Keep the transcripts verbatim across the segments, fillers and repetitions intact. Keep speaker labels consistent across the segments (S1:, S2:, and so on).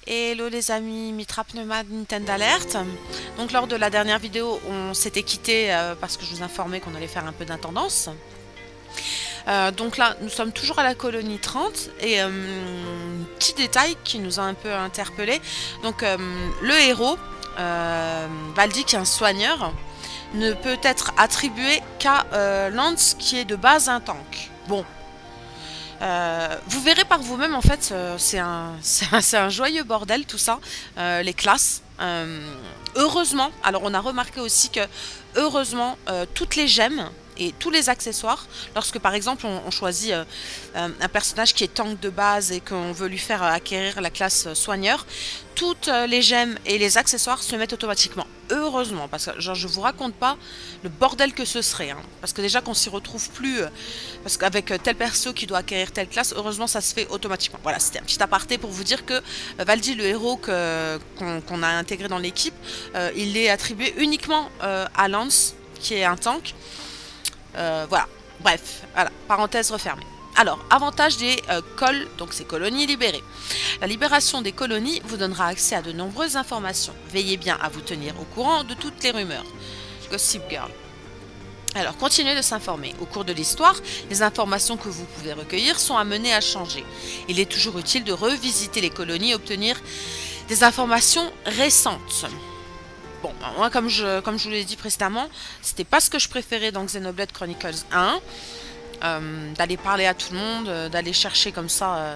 S1: Hello les amis, Mitra Pneuma de Nintendo Alert. Donc lors de la dernière vidéo, on s'était quitté euh, parce que je vous informais qu'on allait faire un peu d'intendance. Euh, donc là, nous sommes toujours à la colonie trente et euh, petit détail qui nous a un peu interpellé. Donc euh, le héros, euh, Baldi, qui est un soigneur, ne peut être attribué qu'à euh, Lance, qui est de base un tank. Bon. Euh, vous verrez par vous-même, en fait, euh, c'est un, un, un joyeux bordel tout ça, euh, les classes. Euh, heureusement, alors on a remarqué aussi que, heureusement, euh, toutes les gemmes et tous les accessoires, lorsque par exemple on, on choisit euh, un personnage qui est tank de base et qu'on veut lui faire acquérir la classe soigneur, toutes les gemmes et les accessoires se mettent automatiquement. Heureusement, parce que genre, je vous raconte pas le bordel que ce serait. Hein, parce que déjà qu'on s'y retrouve plus, euh, parce qu'avec tel perso qui doit acquérir telle classe, heureusement ça se fait automatiquement. Voilà, c'était un petit aparté pour vous dire que euh, Baldi, le héros qu'on qu qu'on a intégré dans l'équipe, euh, il est attribué uniquement euh, à Lance, qui est un tank. Euh, voilà, bref, voilà, parenthèse refermée. Alors, avantage des euh, cols, donc ces colonies libérées. La libération des colonies vous donnera accès à de nombreuses informations. Veillez bien à vous tenir au courant de toutes les rumeurs. Gossip Girl. Alors, continuez de s'informer. Au cours de l'histoire, les informations que vous pouvez recueillir sont amenées à changer. Il est toujours utile de revisiter les colonies et obtenir des informations récentes. Bon, moi, comme je, comme je vous l'ai dit précédemment, c'était pas ce que je préférais dans Xenoblade Chronicles un. Euh, d'aller parler à tout le monde, euh, d'aller chercher comme ça, euh,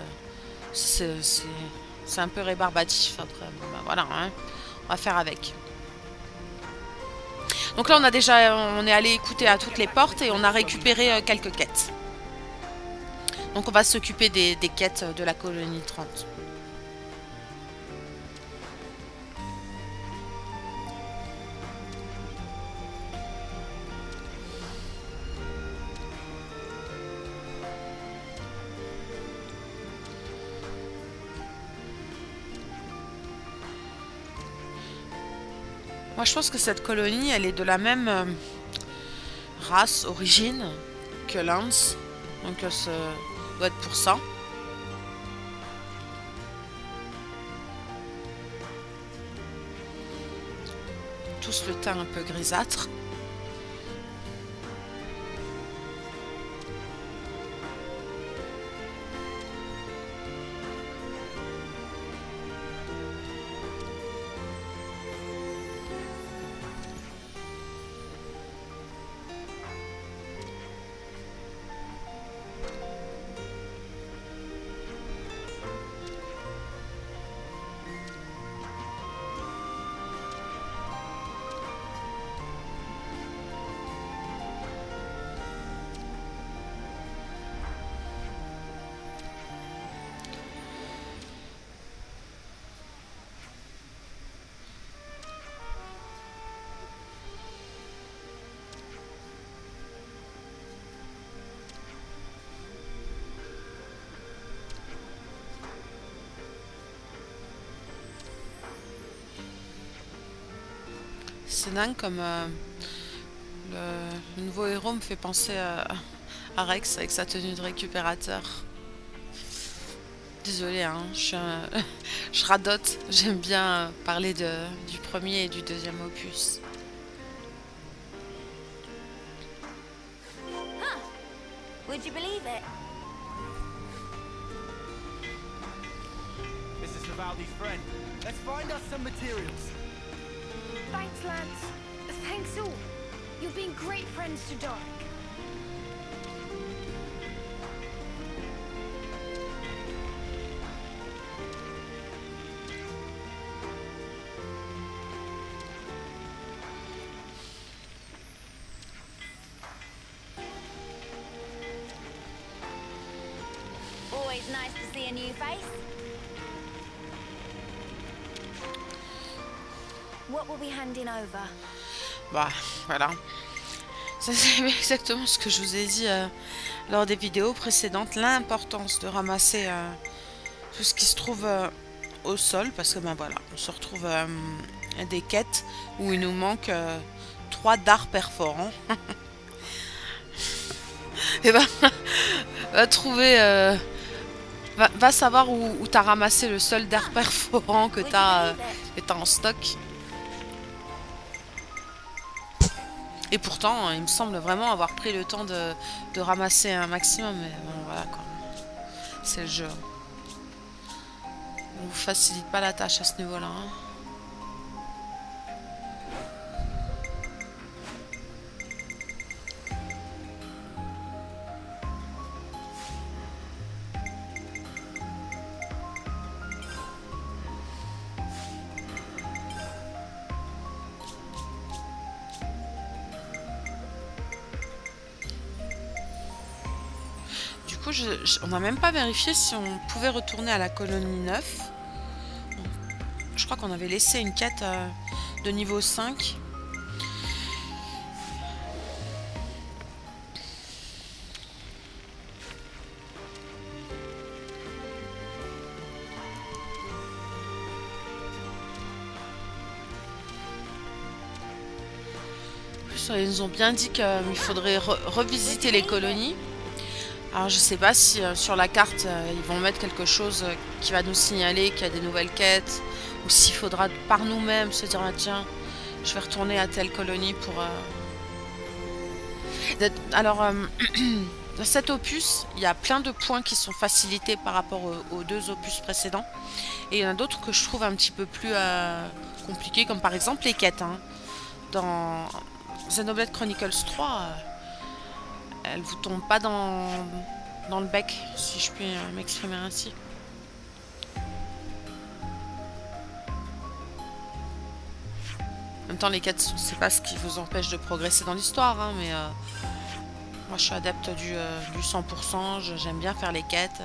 S1: c'est un peu rébarbatif. Après, bon, ben voilà, hein, on va faire avec. Donc là, on a déjà, on est allé écouter à toutes les portes et on a récupéré euh, quelques quêtes. Donc on va s'occuper des, des quêtes de la colonie trente. Moi, je pense que cette colonie, elle est de la même euh, race, origine que Lance. Donc, euh, ça doit être pour ça. Tous le teint un peu grisâtre. C'est dingue comme euh, le, le nouveau héros me fait penser à, à Rex avec sa tenue de récupérateur. Désolée, hein, je, je radote. J'aime bien parler de, du premier et du deuxième opus.
S2: Huh. Would you believe it?
S3: This is Vivaldi's friend. Let's find us some materials.
S4: Thanks, Lance. Thanks all. You've been great friends to Dark.
S2: Always nice to see a new face. What will be handing over?
S1: Bah, voilà. Ça, c'est exactement ce que je vous ai dit euh, lors des vidéos précédentes. L'importance de ramasser euh, tout ce qui se trouve euh, au sol. Parce que, ben voilà, on se retrouve euh, à des quêtes où il nous manque euh, trois dards perforants. Et ben, va trouver... Euh, Va, va savoir où, où t'as ramassé le soldat perforant que
S2: Would you
S1: t'as euh,
S2: believe it?
S1: que t'as en stock. Et pourtant, il me semble vraiment avoir pris le temps de, de ramasser un maximum. Mais bon, voilà quoi. C'est le jeu. On vous facilite pas la tâche à ce niveau-là. Hein. Du coup, je, je, on n'a même pas vérifié si on pouvait retourner à la colonie neuf. Je crois qu'on avait laissé une quête euh, de niveau cinq. En plus, ils nous ont bien dit qu'il faudrait re revisiter les colonies. Alors je sais pas si euh, sur la carte euh, ils vont mettre quelque chose euh, qui va nous signaler qu'il y a des nouvelles quêtes, ou s'il faudra par nous-mêmes se dire ah, tiens je vais retourner à telle colonie pour... Euh... Alors euh, dans cet opus il y a plein de points qui sont facilités par rapport aux, aux deux opus précédents, et il y en a d'autres que je trouve un petit peu plus euh, compliqués, comme par exemple les quêtes. Hein. Dans Xenoblade Chronicles trois... Euh... elle vous tombe pas dans, dans le bec, si je puis m'exprimer ainsi. En même temps, les quêtes, c'est pas ce qui vous empêche de progresser dans l'histoire, hein, mais euh, moi je suis adepte du, euh, du cent pour cent, j'aime bien faire les quêtes.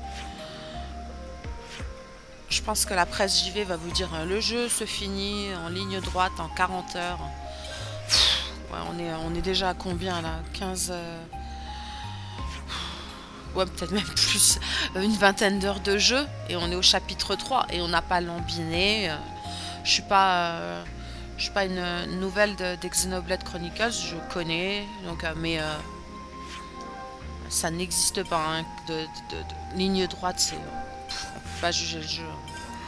S1: Je pense que la presse J V va vous dire euh, le jeu se finit en ligne droite en quarante heures. Pff, ouais, on est, on est déjà à combien là? quinze... Euh... Ouais, peut-être même plus, une vingtaine d'heures de jeu, et on est au chapitre trois, et on n'a pas lambiné. Je suis pas, euh, je suis pas une nouvelle de, de Xenoblade Chronicles, je connais, donc, euh, mais euh, ça n'existe pas, hein, de, de, de, de ligne droite, c'est, on peut pas juger le jeu.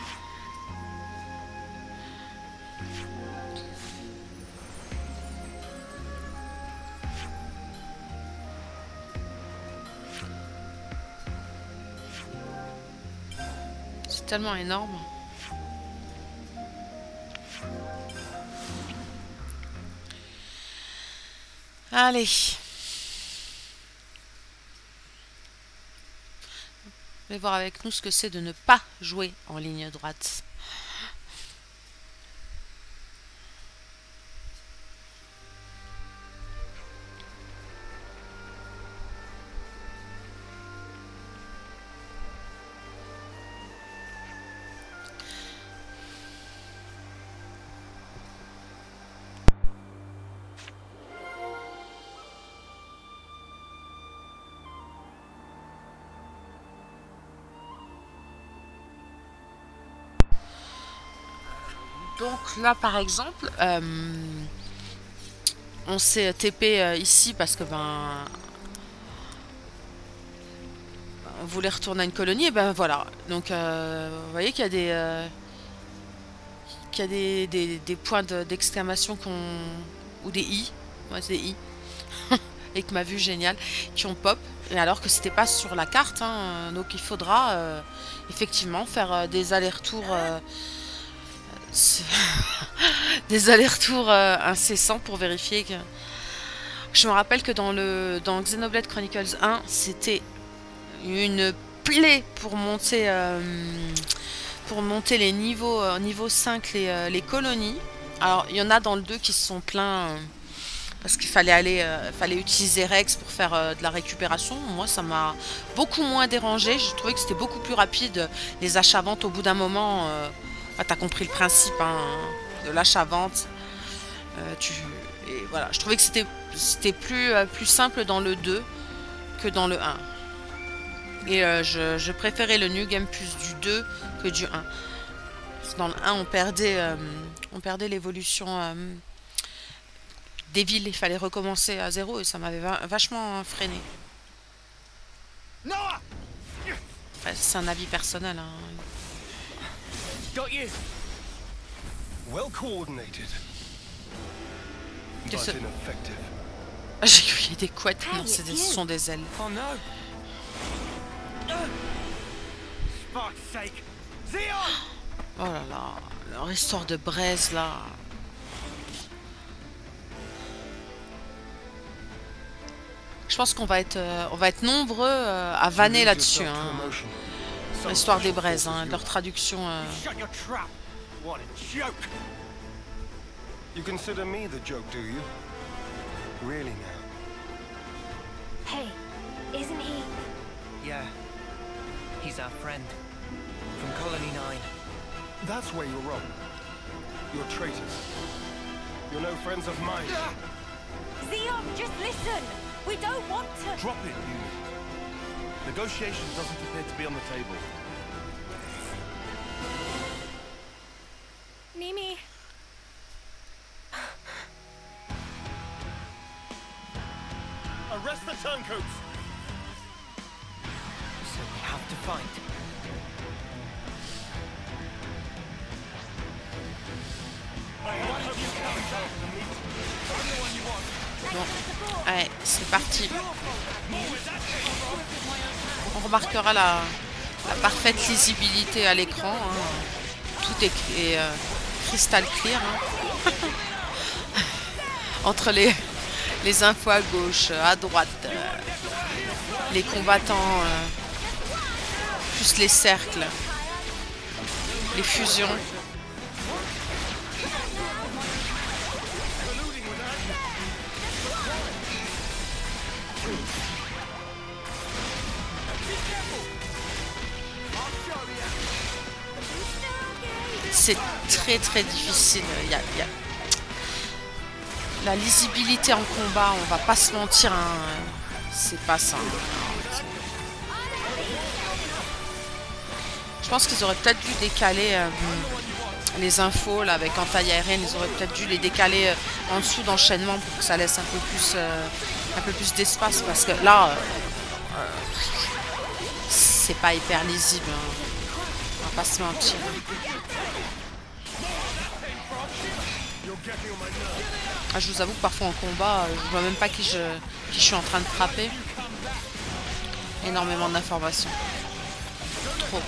S1: Tellement énorme. Allez. On va voir avec nous ce que c'est de ne pas jouer en ligne droite. Donc là par exemple, euh, on s'est T P euh, ici parce que ben on voulait retourner à une colonie, et ben voilà. Donc euh, vous voyez qu'il y a des euh, qu'il y a des, des, des points d'exclamation de, qu'on ou des i, ouais c'est des i, avec ma vue géniale, qui ont pop. Et alors que c'était pas sur la carte, hein, donc il faudra euh, effectivement faire euh, des allers-retours. Euh, des allers-retours euh, incessants pour vérifier que... Je me rappelle que dans le dans Xenoblade Chronicles un, c'était une plaie pour monter euh, pour monter les niveaux euh, niveau cinq, les, euh, les colonies. Alors il y en a dans le deux qui se sont plaints euh, parce qu'il fallait aller euh, fallait utiliser Rex pour faire euh, de la récupération. Moi ça m'a beaucoup moins dérangé, j'ai trouvé que c'était beaucoup plus rapide, les achats-ventes au bout d'un moment. euh, Ah, t'as compris le principe, hein, de l'achat-vente. Euh, tu... Et voilà, je trouvais que c'était c'était plus, euh, plus simple dans le deux que dans le un. Et euh, je, je préférais le New Game Plus du deux que du un. Dans le un, on perdait, euh, on perdait l'évolution euh, des villes. Il fallait recommencer à zéro et ça m'avait va vachement freiné.
S3: Noah!
S1: Enfin, c'est un avis personnel. Hein.
S3: Got you.
S5: Well coordinated, but
S1: Qu'est-ce que-
S5: ineffective.
S1: J'ai cru qu'il y a des couettes.
S2: Hey,
S1: Non, c'est des-
S2: it's
S1: ce
S2: you.
S1: sont des ailes.
S3: Oh no. Fuck's sake. Zeon!
S1: Oh là là, leur histoire de braise là. Je pense qu'on va être, euh, on va être nombreux euh, à vanner là-dessus. Hein. L'histoire des braises, hein, leur traduction. euh,
S3: Shut your trap. What a joke.
S5: You consider me the joke, do you? Really now?
S2: Hey, isn't he?
S6: Yeah. He's our friend. From Colony nine.
S5: That's where you're wrong. You're traitors. You're no friends of mine.
S2: Zeon, just listen. We don't want to.
S7: Drop it, you. Negotiation doesn't appear to be on the table.
S4: Mimi.
S7: Arrest the turncoats!
S6: So we have to fight.
S1: Bon, allez, c'est parti. On remarquera la, la parfaite lisibilité à l'écran. Hein. Tout est, est euh, crystal clear. Hein. Entre les, les infos à gauche, à droite, euh, les combattants, euh, plus les cercles, les fusions. C'est très très difficile. Il y a, il y a... La lisibilité en combat, on va pas se mentir, hein. C'est pas ça. Je pense qu'ils auraient peut-être dû décaler euh, les infos là, avec entaille aérienne, ils auraient peut-être dû les décaler euh, en dessous d'enchaînement pour que ça laisse un peu plus, euh, un peu plus d'espace, parce que là, euh, euh, c'est pas hyper lisible. Hein. On va pas se mentir. Ah, je vous avoue que parfois en combat, euh, je vois même pas qui je, qui je suis en train de frapper. Énormément d'informations. Trop.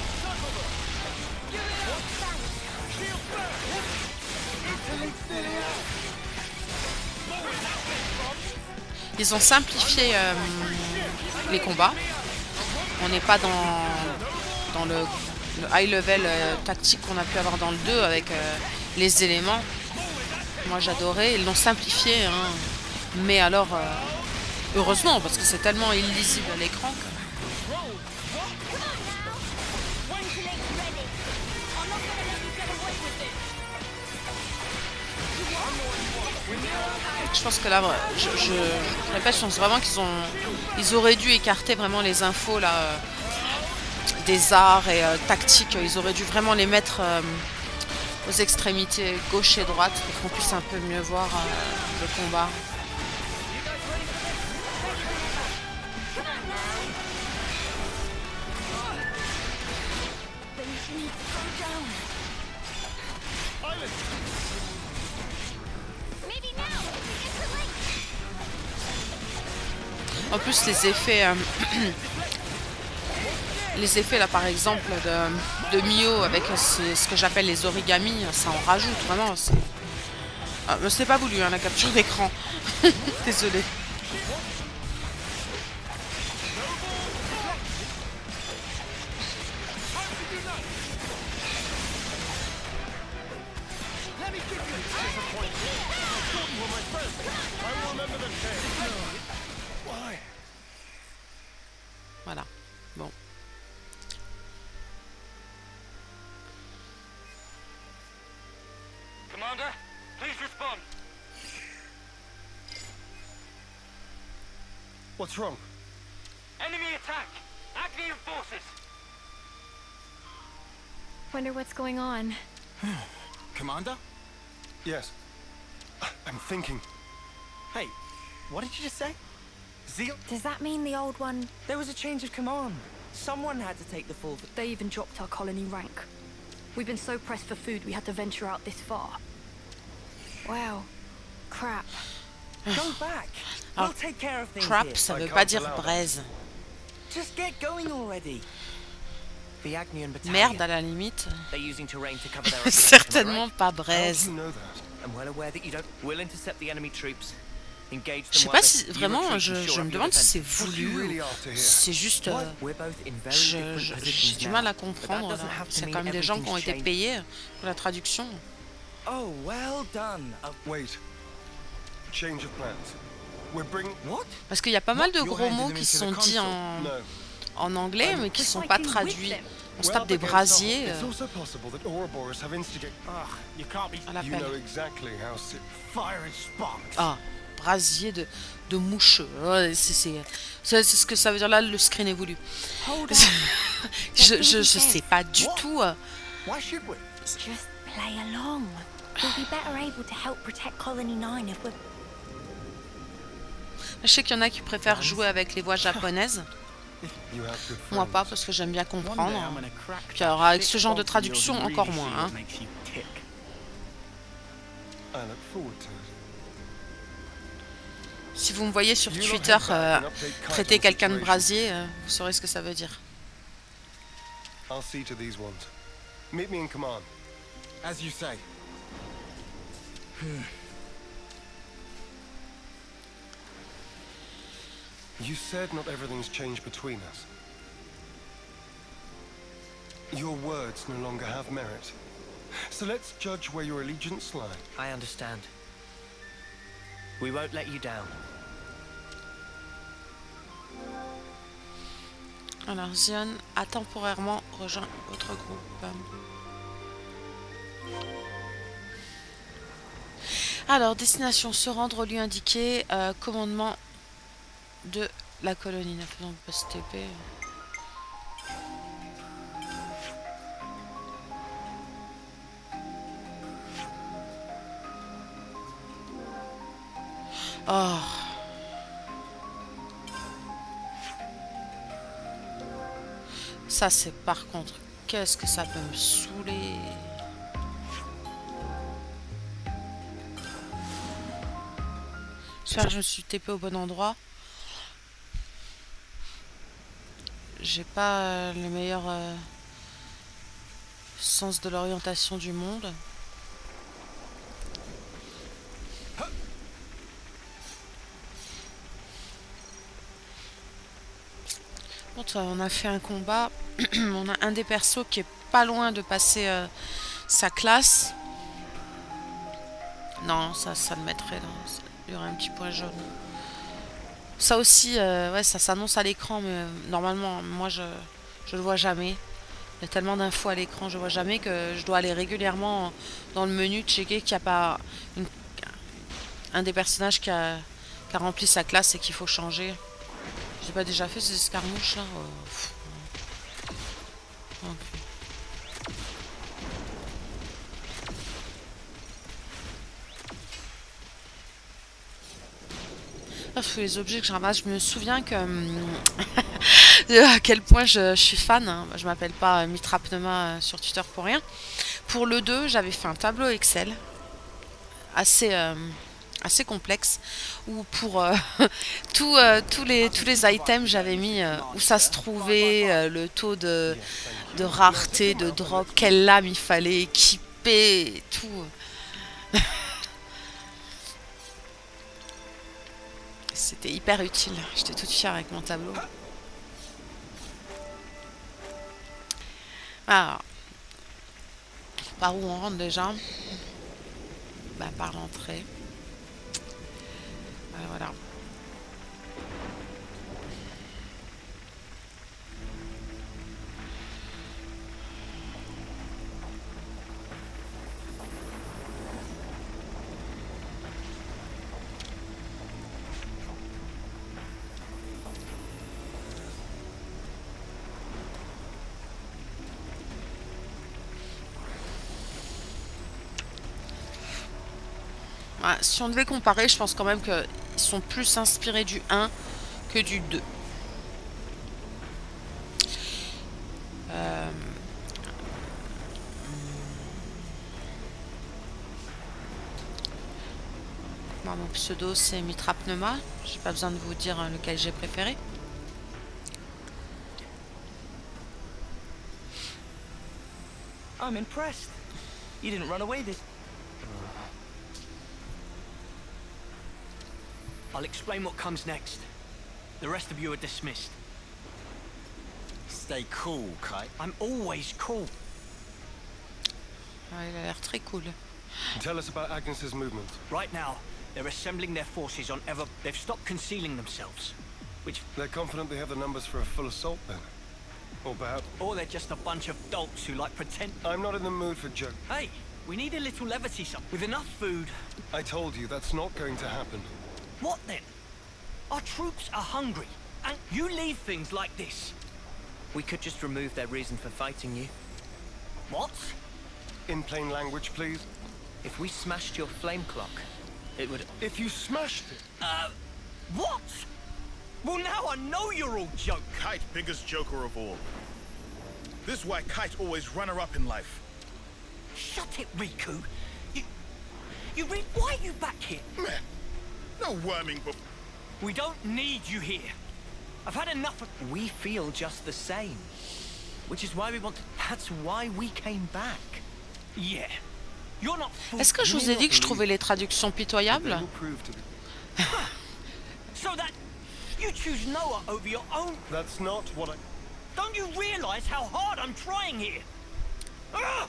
S1: Ils ont simplifié euh, les combats. On n'est pas dans, dans le, le high level euh, tactique qu'on a pu avoir dans le deux avec euh, les éléments. Moi j'adorais, ils l'ont simplifié, hein. Mais alors, euh, heureusement, parce que c'est tellement illisible à l'écran. Que... Je pense que là, je, je, je répète, je pense vraiment qu'ils ont, ils auraient dû écarter vraiment les infos là, euh, des arts et euh, tactiques. Ils auraient dû vraiment les mettre euh, aux extrémités gauche et droite pour qu'on puisse un peu mieux voir euh, le combat. En plus, les effets, euh, les effets là, par exemple, de, de Mio avec ces, ce que j'appelle les origamis, ça en rajoute vraiment. C'est ah, c'est pas voulu, hein, la capture d'écran. Désolée. Voilà, bon.
S8: Commander, please respond.
S5: What's wrong?
S8: Enemy attack! Activating forces!
S4: Wonder what's going on.
S7: Commander?
S5: Yes. I'm thinking.
S6: Hey, what did you just say?
S7: Zeal?
S2: Does that mean the old one?
S6: There was a change of command. Someone had to take the fall for...
S9: They even dropped our colony rank. We've been so pressed for food we had to venture out this far.
S4: Wow. Crap.
S6: Go back.
S1: Ah,
S6: We'll take care of things
S1: crap,
S6: here.
S1: ça
S5: I
S1: veut
S5: can't
S1: pas dire
S5: allow that.
S1: braise.
S6: Just get going already. The Agnian battalion.
S1: Merde, à la limite.
S6: They're using terrain to cover their opposition,
S1: Certainement
S6: right?
S1: pas
S5: How do
S1: braise.
S5: you know that?
S6: I'm well aware that you don't. We'll intercept the enemy troops. Engage
S1: Je
S6: them
S1: sais
S6: while
S1: pas
S6: they-
S1: si
S6: you
S1: vraiment,
S6: retreat
S1: je,
S6: and shore
S1: je
S6: up
S1: me
S6: your
S1: demande si c'est
S6: defenses.
S5: What are you
S1: voulu
S5: really
S1: ou
S5: after here?
S1: c'est juste. euh,
S6: We're both in very
S1: je-
S6: different
S1: je-
S6: positions
S1: J'ai du
S6: now,
S1: mal à
S6: but that
S1: comprendre.
S6: doesn't
S1: là.
S6: have to
S1: C'est
S6: mean
S1: quand même des gens qui ont été
S6: everything's
S1: payés pour la traduction.
S6: Oh, well done. Uh,
S5: Wait. Change of plans. We're bringing...
S6: what?
S1: Parce qu'il y a pas mal de
S3: You're
S1: gros
S3: handing
S1: mots
S3: them
S1: qui
S3: into the
S1: sont dits
S3: console?
S1: en,
S5: No.
S1: en anglais mais qui
S4: We're
S1: sont pas
S4: fighting with
S1: traduits.
S4: them.
S1: On se
S5: We're
S1: tape
S5: up
S1: des
S5: against
S1: brasiers
S5: It's
S1: euh,
S5: also possible that Ouroboros have instigated...
S3: Ah, you can't be
S1: à
S5: You
S1: l'appel.
S5: know exactly how... Si
S3: firing sparks.
S1: Ah, brasier de, de mouche. Ouais, c'est c'est- c'est c'est ce que ça veut dire là, le screen est voulu.
S4: Hold on.
S1: je, je, je sais pas du tout. euh,
S3: Why should we?
S2: Just play along. We'll be better able to help protect Colony nine if we're...
S1: Je sais qu'il y en a qui préfèrent jouer avec les voix japonaises.
S5: you have good
S1: Moi
S5: friends.
S1: pas parce que j'aime bien
S3: One day I'm
S1: comprendre.
S3: gonna crack
S1: Puis alors
S3: that
S1: avec
S3: thick
S1: ce genre de
S3: bolt of
S1: traduction
S3: yours and
S1: encore
S3: really
S1: moins.
S3: see
S1: Hein.
S3: what makes you tick.
S5: I look forward to it.
S1: Si vous me voyez sur
S5: You lot
S1: Twitter
S5: head back
S1: euh,
S5: and update
S1: traiter
S5: Kaiton's
S1: quelqu'un de
S5: situation.
S1: brasier, euh, vous saurez ce que ça veut dire.
S5: I'll see to these ones. Meet me in command.
S3: As you say.
S5: You said not everything's changed between us. Your words no longer have merit. So let's judge where your allegiance lie.
S6: I understand. We won't let you down.
S1: Alors Zion a temporairement rejoint votre groupe. Alors, destination, se rendre au lieu indiqué, euh, commandement de la colonie. Ne faisons pas se T P. Oh. Ça, c'est par contre, qu'est-ce que ça peut me saouler. J'espère que je me suis T P au bon endroit. J'ai pas euh, le meilleur euh, sens de l'orientation du monde. Bon, on a fait un combat. On a un des persos qui est pas loin de passer euh, sa classe. Non, ça, ça le mettrait là. Il y aurait un petit point jaune. Ça aussi, euh, ouais, ça s'annonce à l'écran, mais euh, normalement, moi, je, je le vois jamais. Il y a tellement d'infos à l'écran, je vois jamais que je dois aller régulièrement dans le menu checker qu'il n'y a pas une, un des personnages qui a, qui a rempli sa classe et qu'il faut changer. J'ai pas déjà fait ces escarmouches là. Oh, pff. Okay. Parce que les objets que je ramasse, je me souviens que à quel point je, je suis fan. Hein. Je m'appelle pas Mitra Pneuma sur Twitter pour rien. Pour le deux, j'avais fait un tableau Excel assez euh, assez complexe où pour euh, tout, euh, tous les tous les items j'avais mis euh, où ça se trouvait, euh, le taux de de rareté, de drop, quelle lame il fallait équiper, et tout. C'était hyper utile. J'étais toute fière avec mon tableau. Alors, par où on rentre déjà? Bah, par l'entrée. Euh, voilà. Ouais, si on devait comparer, je pense quand même qu'ils sont plus inspirés du un que du deux. Moi, mon pseudo, c'est Mitra Pneuma. J'ai pas besoin de vous dire hein, lequel j'ai préféré.
S6: I'm impressed. You didn't run away this.
S8: I'll explain what comes next. The rest of you are dismissed.
S3: Stay cool, Kite.
S8: I'm always cool.
S1: Ah, il a l'air très cool.
S5: Tell us about Agnes's movement.
S8: Right now, they're assembling their forces on Ever. They've stopped concealing themselves. Which...
S5: They're confident they have the numbers for a full assault then. Or perhaps...
S8: Or they're just a bunch of dolts who like pretend...
S5: I'm not in the mood for joke.
S8: Hey, we need a little levity, son. With enough food...
S5: I told you, that's not going to happen.
S8: What then? Our troops are hungry. And you leave things like this.
S6: We could just remove their reason for fighting you.
S8: What?
S5: In plain language, please.
S6: If we smashed your flame clock, it would...
S5: If you smashed it...
S8: Uh... What? Well, now I know you're all joke.
S10: Kite, biggest joker of all. This is why Kite always runner-up in life.
S8: Shut it, Riku. You... You read... Why are you back here?
S10: Man, no worming but...
S8: We don't need you here. I've had enough of...
S6: We feel just the same. Which is why we want to... That's why we came back.
S8: Yeah. You're not...
S1: Est-ce que je vous ai dit que je trouvais les traductions pitoyables?
S8: So that... You choose Noah over your own...
S5: That's not what I...
S8: Don't you realize how hard I'm trying here? Ugh!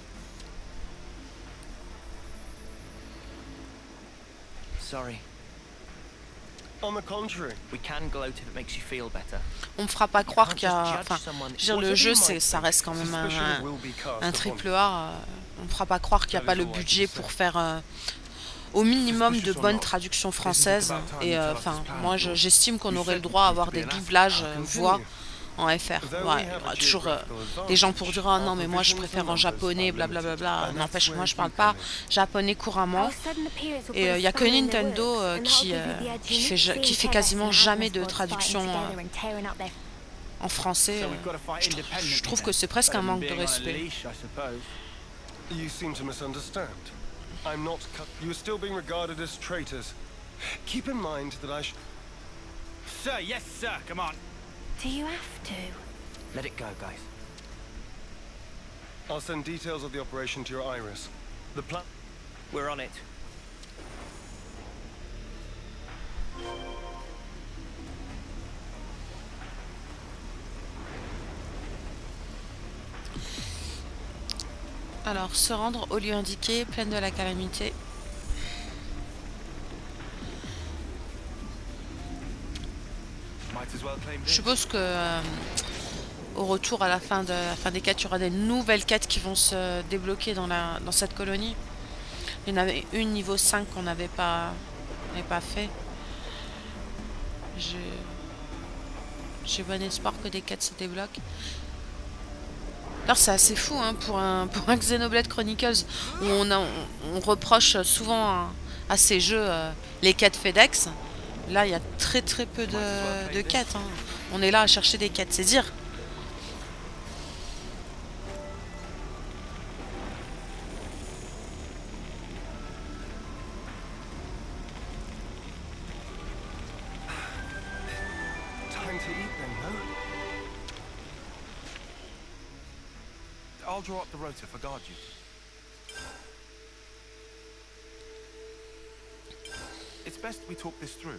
S6: Sorry.
S5: On the contrary.
S6: We can gloat if it makes you feel better.
S1: On me fera pas croire qu'il y a... Enfin, je veux dire, le jeu, c'est, ça reste quand même un, un, un triple A. On me fera pas croire qu'il n'y a pas le budget pour faire euh, au minimum de bonnes traductions françaises. Et euh, enfin, moi, je, j'estime qu'on aurait le droit à avoir des doublages euh, voix en F R. Ouais, il y aura toujours euh, des gens pour dire « Ah non, mais moi, je préfère en japonais, blablabla. Bla, bla, bla. » N'empêche, moi, je parle pas japonais couramment. Et il euh, n'y a que Nintendo euh, qui, euh, qui, fait, qui fait quasiment jamais de traduction euh, en français. Euh, je, je trouve que c'est presque un manque de respect.
S5: You seem to misunderstand. I'm not... You are still being regarded as traitors. Keep in mind that I sh...
S8: Sir, yes, sir. Come on.
S2: Do you have to?
S6: Let it go, guys.
S5: I'll send details of the operation to your Iris. The plan...
S6: We're on it.
S1: Alors, se rendre au lieu indiqué, plaine de la calamité. Je suppose que euh, au retour à la fin, de, à la fin des quêtes, il y aura des nouvelles quêtes qui vont se débloquer dans, la, dans cette colonie. Il y en avait une niveau cinq qu'on n'avait pas, pas fait. J'ai bon espoir que des quêtes se débloquent. Alors c'est assez fou hein, pour, un, pour un Xenoblade Chronicles où on, a, on, on reproche souvent à, à ces jeux euh, les quêtes FedEx. Là il y a très très peu de, de quêtes. Hein. On est là à chercher des quêtes, c'est dire.
S7: I'll draw up the rota for guard duty. It's best we talk this through.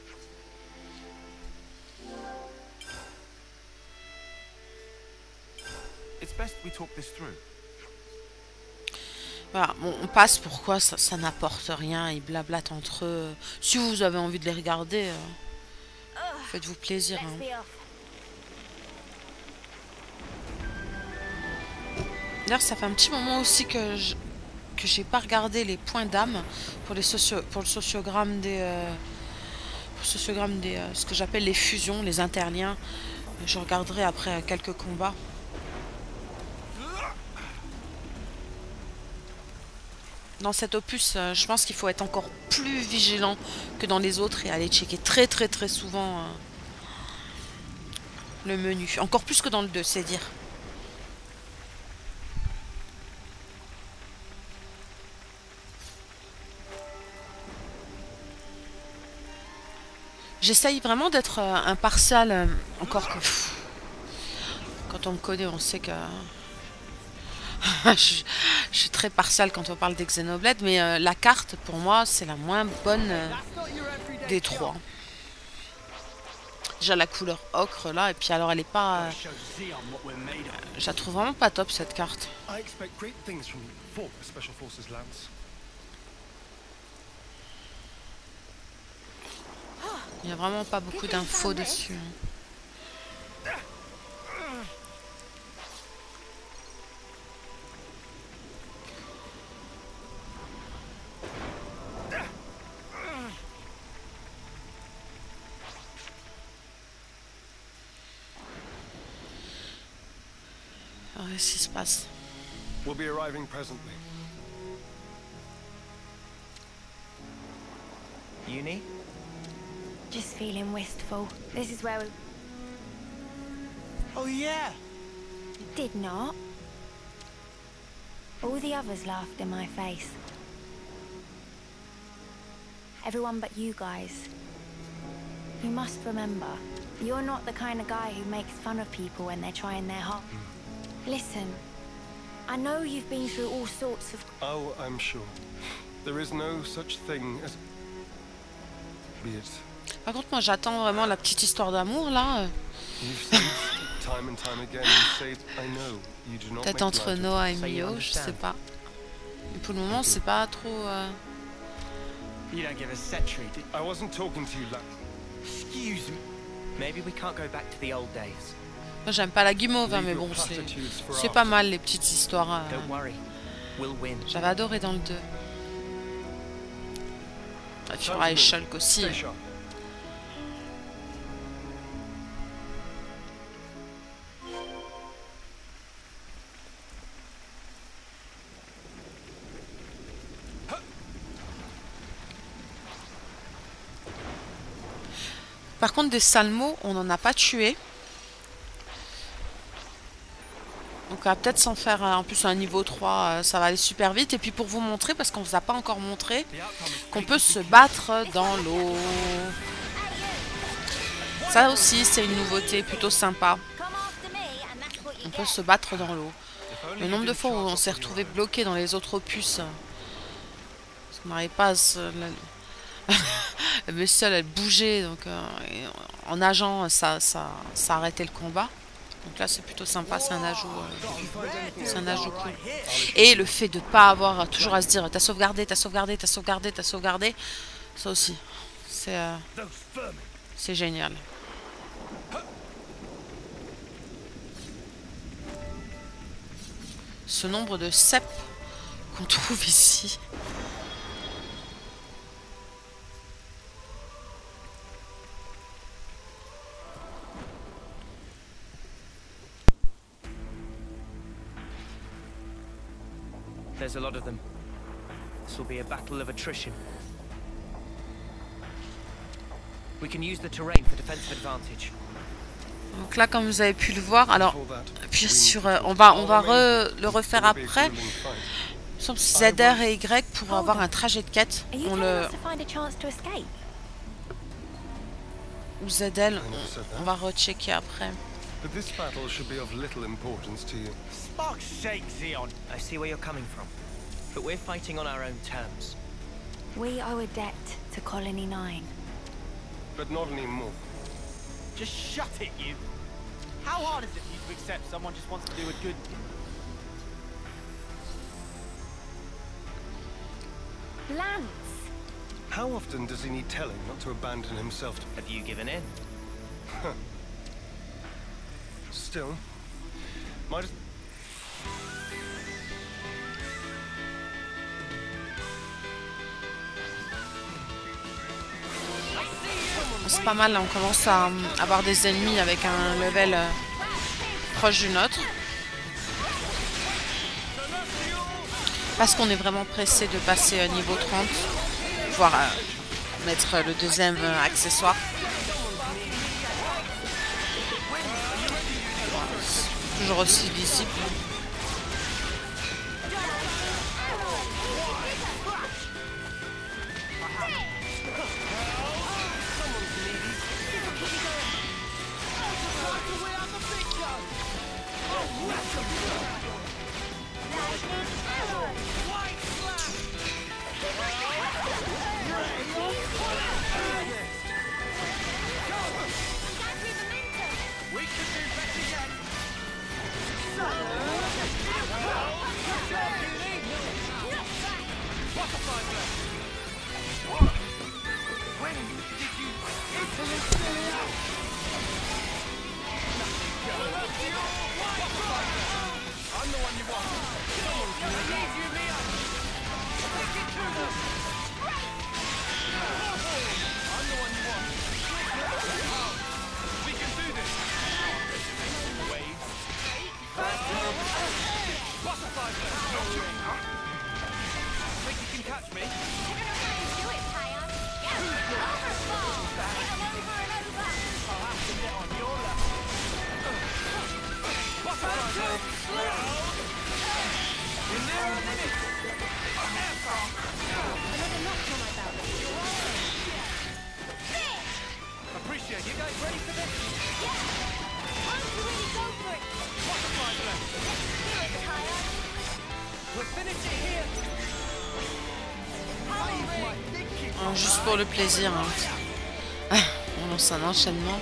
S7: It's best we talk this through.
S1: Voilà, bon, on passe pourquoi ça, ça n'apporte rien, ils blablatent entre eux. Si vous avez envie de les regarder, euh, faites-vous plaisir. Hein. D'ailleurs, ça fait un petit moment aussi que je, que j'ai pas regardé les points d'âme pour les socio, pour le sociogramme des, euh, pour le sociogramme des, euh, ce que j'appelle les fusions, les interliens. Je regarderai après quelques combats. Dans cet opus, euh, je pense qu'il faut être encore plus vigilant que dans les autres et aller checker très très très souvent euh, le menu. Encore plus que dans le deux, c'est dire. J'essaye vraiment d'être euh, impartial, euh, encore que... Pff, quand on me connaît, on sait que... je, je suis très partial quand on parle des Xenoblade, mais euh, la carte, pour moi, c'est la moins bonne euh, des trois. Déjà la couleur ocre, là, et puis alors elle est pas... Euh, je la trouve vraiment pas top, cette carte.
S5: I expect great things from you for Special Forces, Lance.
S1: Il n'y a vraiment pas beaucoup d'infos dessus. Alors, qu'est-ce qui se passe?
S5: We'll be arriving presently.
S6: Uni?
S2: Just feeling wistful. This is where we
S8: Oh yeah.
S2: did not. All the others laughed in my face. Everyone but you guys. You must remember, you're not the kind of guy who makes fun of people when they're trying their hard. Listen, I know you've been through all sorts of...
S5: Oh, I'm sure. There is no such thing as... Be it.
S1: Par contre, moi, j'attends vraiment la petite histoire d'amour, là. Peut-être entre Noah et Mio, je sais pas. Mais pour le moment, c'est pas trop... Euh...
S8: You don't give a set treat.
S5: I wasn't talking to you, Lance.
S8: Excuse me.
S6: Maybe we can't go back to the old days.
S1: Moi, j'aime pas la guimauve, hein, mais bon, c'est pas mal, les petites histoires. Euh...
S6: Don't worry. We'll win.
S1: J'avais adoré dans le deux. Ah, tu auras Shulk aussi. Par contre, des salmos, on n'en a pas tué. Donc on va peut-être s'en faire en plus un niveau trois, ça va aller super vite. Et puis pour vous montrer, parce qu'on ne vous a pas encore montré, qu'on peut se battre dans l'eau. Ça aussi, c'est une nouveauté plutôt sympa. On peut se battre dans l'eau. Le nombre de fois où on s'est retrouvé bloqué dans les autres opus, parce qu'on n'arrivait pas à se... La bestiole, elle bougeait, donc euh, en nageant, ça, ça, ça arrêtait le combat. Donc là, c'est plutôt sympa, c'est un ajout, euh, c'est un ajout cool. Et le fait de pas avoir toujours à se dire, t'as sauvegardé, t'as sauvegardé, t'as sauvegardé, t'as sauvegardé, ça aussi, c'est euh, c'est génial. Ce nombre de cèpes qu'on trouve ici.
S6: There's a lot of them. This will be a battle of attrition. We can use the terrain for defensive advantage.
S1: Donc là, comme vous avez pu le voir, alors bien sûr, euh, on va on va re, le refaire après. Z R et Y pour avoir un trajet de quête. On le ou Z L, on, on va rechecker après.
S5: But this battle should be of little importance to you.
S8: Sparks shake, Xeon.
S6: I see where you're coming from, but we're fighting on our own terms.
S2: We owe a debt to Colony nine.
S5: But not anymore.
S8: Just shut it, you. How hard is it for you to accept someone just wants to do a good...
S2: Lance!
S5: How often does he need telling not to abandon himself to...
S6: Have you given in?
S5: Still, might as...
S1: C'est pas mal, là, on commence à avoir des ennemis avec un level euh, proche du nôtre. Parce qu'on est vraiment pressé de passer au niveau trente, voire euh, mettre le deuxième euh, accessoire. Toujours aussi visible. Juste pour le plaisir, hein. On lance un enchaînement.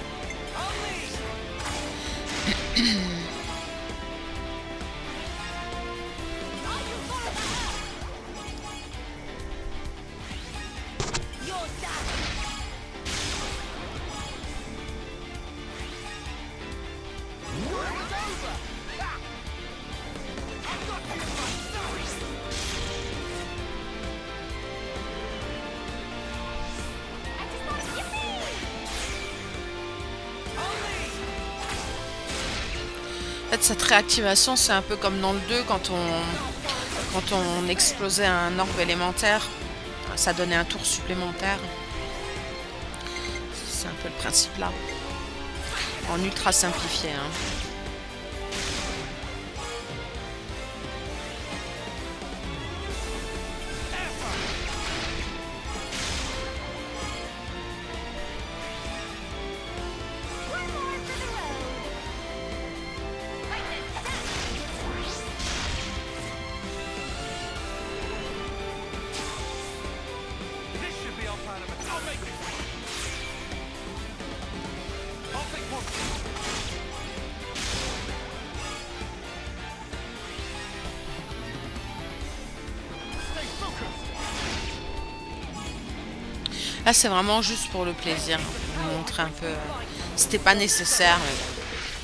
S1: Cette réactivation, c'est un peu comme dans le deux quand on quand on explosait un orbe élémentaire, ça donnait un tour supplémentaire. C'est un peu le principe là, en ultra simplifié, hein. Là, c'est vraiment juste pour le plaisir, pour vous montrer un peu. C'était pas nécessaire. Mais...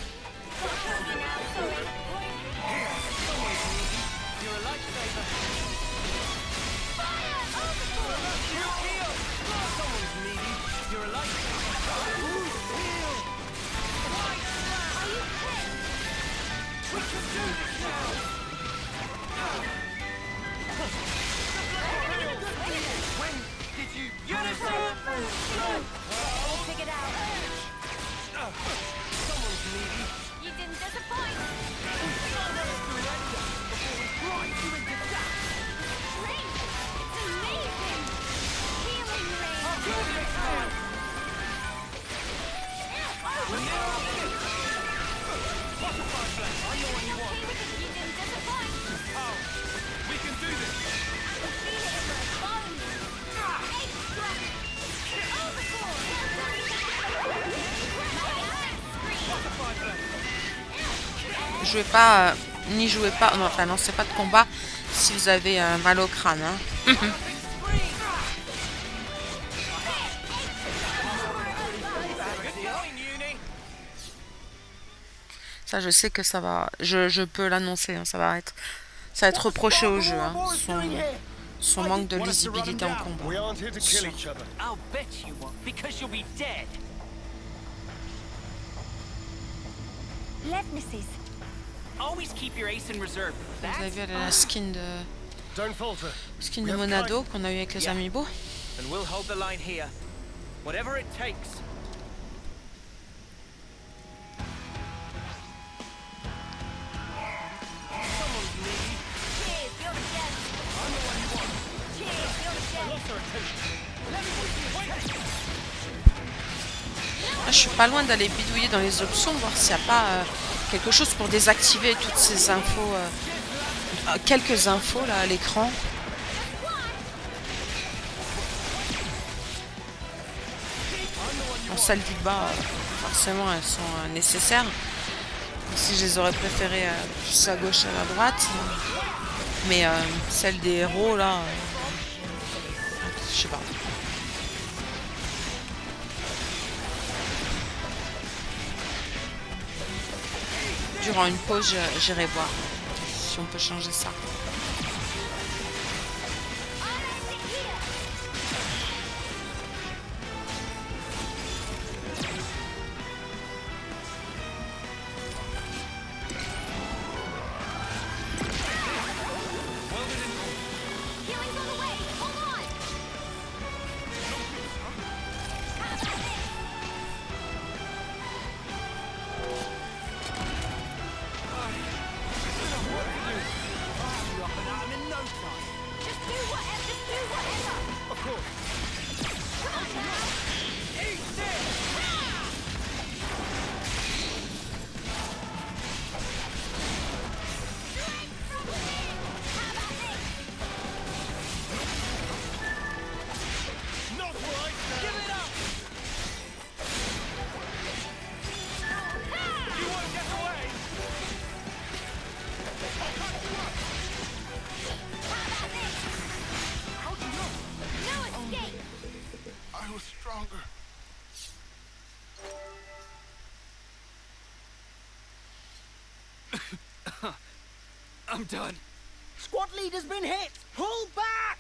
S1: Jouez pas, euh, n'y jouez pas, non, enfin non, c'est pas de combat si vous avez euh, mal au crâne, hein. Ça, je sais que ça va, je, je peux l'annoncer, hein, ça va être, ça va être reproché au jeu, hein, son, son manque de lisibilité en combat. Vous avez vu la skin de skin de Monado qu'on a eu avec les amiibo. Là, je suis pas loin d'aller bidouiller dans les options, voir s'il n'y a pas euh, quelque chose pour désactiver toutes ces infos, euh, quelques infos là à l'écran. Bon, celles du bas, euh, forcément elles sont euh, nécessaires. Si je les aurais préférées euh, plus à gauche à la droite, mais euh, celles des héros là, euh, je sais pas. Durant une pause, j'irai voir si on peut changer ça.
S8: I'm done. Squad leader's been hit. Pull back.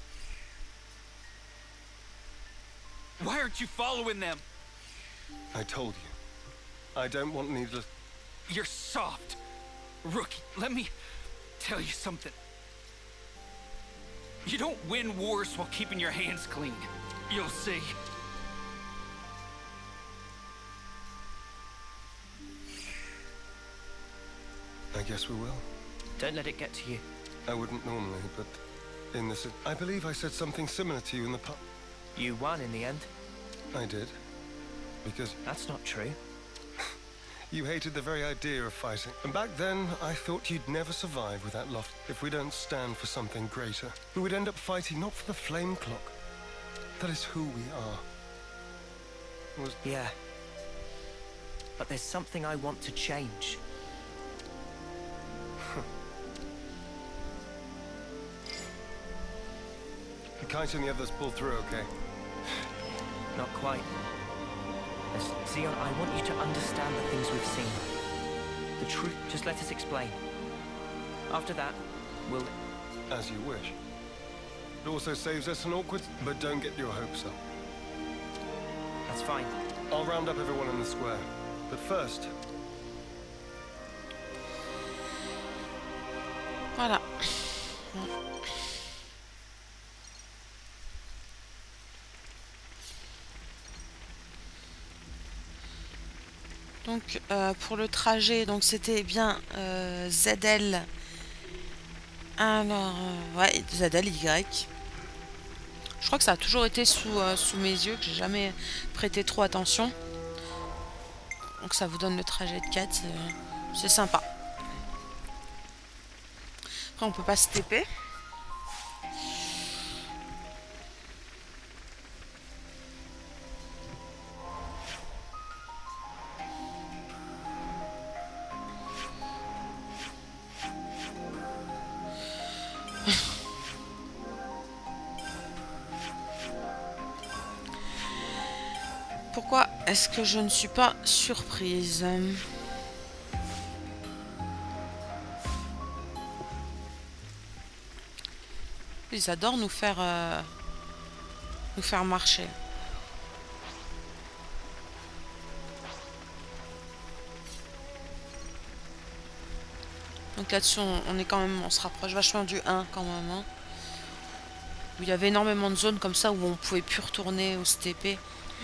S8: Why aren't you following them?
S5: I told you. I don't want needless...
S8: You're soft. Rookie, let me tell you something. You don't win wars while keeping your hands clean. You'll see.
S5: I guess we will.
S6: Don't let it get to you.
S5: I wouldn't normally, but in this... I believe I said something similar to you in the past.
S6: You won in the end.
S5: I did. Because...
S6: That's not true.
S5: You hated the very idea of fighting. And back then, I thought you'd never survive with that loft. If we don't stand for something greater, we would end up fighting not for the flame clock. That is who we are. Was...
S6: Yeah. But there's something I want to change.
S5: Kite and the others pulled through, okay?
S6: Not quite. As Xeon, I want you to understand the things we've seen. The truth, just let us explain. After that, we'll...
S5: As you wish. It also saves us an awkward... But don't get your hopes up.
S6: That's fine.
S5: I'll round up everyone in the square. But first...
S1: Voilà. Donc euh, pour le trajet, donc c'était bien euh, Z L. Alors euh, ouais, Z L Y. Je crois que ça a toujours été sous, euh, sous mes yeux, que j'ai jamais prêté trop attention. Donc ça vous donne le trajet de quête, c'est sympa. Après on peut pas se T P. Pourquoi est-ce que je ne suis pas surprise? Ils adorent nous faire euh, nous faire marcher. Donc là-dessus on, on est quand même, on se rapproche vachement du un quand même. Hein, où il y avait énormément de zones comme ça où on pouvait plus retourner au S T P.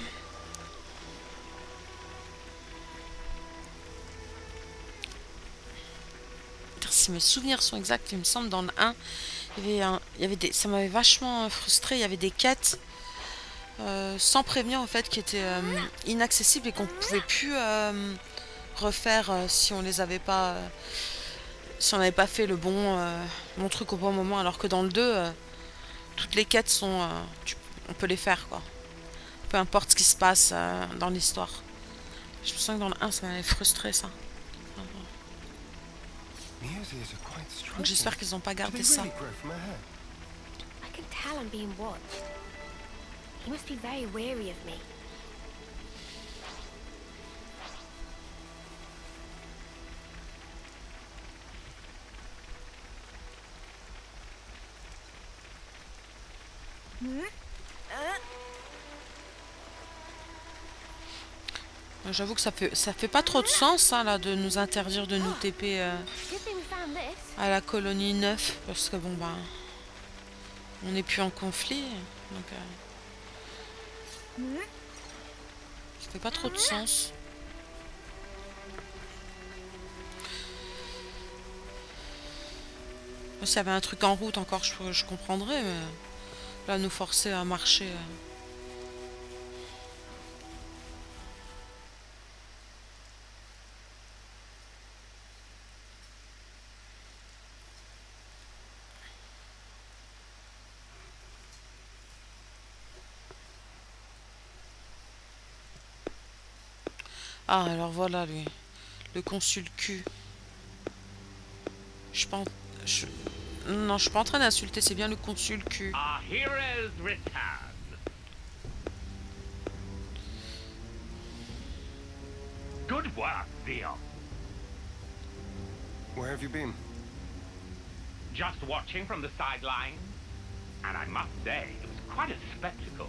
S1: Si mes souvenirs sont exacts, il me semble dans le un, il y avait, un, il y avait des, ça m'avait vachement frustré. Il y avait des quêtes euh, sans prévenir en fait qui étaient euh, inaccessibles et qu'on pouvait plus euh, refaire euh, si on les avait pas... Euh, si on n'avait pas fait le bon, euh, bon truc au bon moment, alors que dans le deux, euh, toutes les quêtes sont... Euh, tu, on peut les faire, quoi. Peu importe ce qui se passe euh, dans l'histoire. Je me sens que dans le un, ça m'avait frustré, ça. Donc j'espère qu'ils n'ont pas gardé ça.
S2: I can tell I'm being watched. He must be very wary of me.
S1: J'avoue que ça fait ça fait pas trop de sens hein, là de nous interdire de nous T P euh, à la colonie neuf parce que bon bah on n'est plus en conflit donc euh, ça fait pas trop de sens. S'il y avait un truc en route encore je, je comprendrais mais là nous forcer à marcher euh, ah, alors voilà lui, le consul Q. Je pense... Je... Non, je suis pas en train d'insulter, c'est bien le consul Q.
S11: Our heroes return. Good work, Theon.
S5: Where have you been?
S11: Just watching from the sidelines. And I must say, it was quite a spectacle.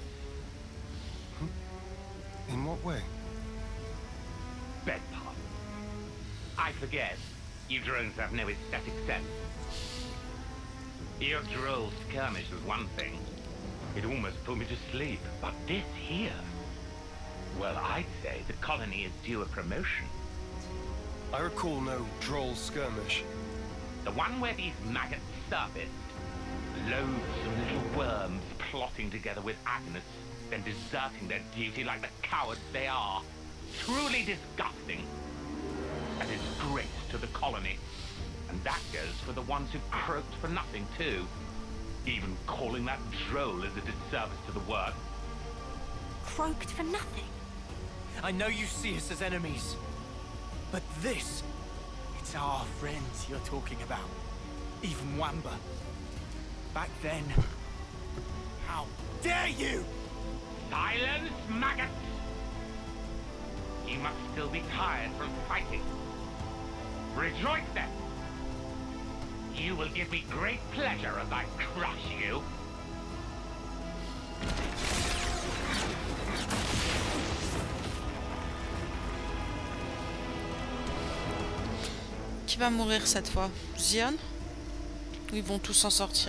S5: In what way?
S11: Beg pardon. I forget. You drones have no aesthetic sense. Your droll skirmish was one thing. It almost put me to sleep. But this here... Well, I'd say the colony is due a promotion.
S5: I recall no droll skirmish.
S11: The one where these maggots surfaced. Loads of little worms plotting together with Agnes, then deserting their duty like the cowards they are. Truly disgusting. A disgrace to the colony. And that goes for the ones who croaked for nothing, too. Even calling that droll is a disservice to the work.
S2: Croaked for nothing?
S8: I know you see us as enemies. But this... It's our friends you're talking about. Even Wamba. Back then... How dare you!
S11: Silence, maggots! You must still be tired from fighting. Rejoice then! You will give me great pleasure as I crush you.
S1: Qui va mourir cette fois? Xion? Ou ils vont tous s'en sortir?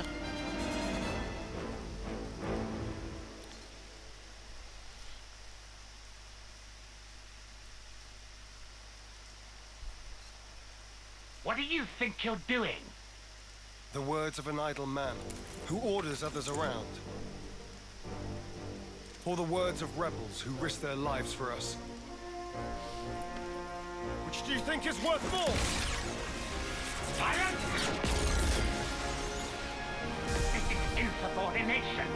S11: What do you think you're doing?
S5: The words of an idle man who orders others around. Or the words of rebels who risk their lives for us. Which do you think is worth more?
S11: Silence! This is insubordination.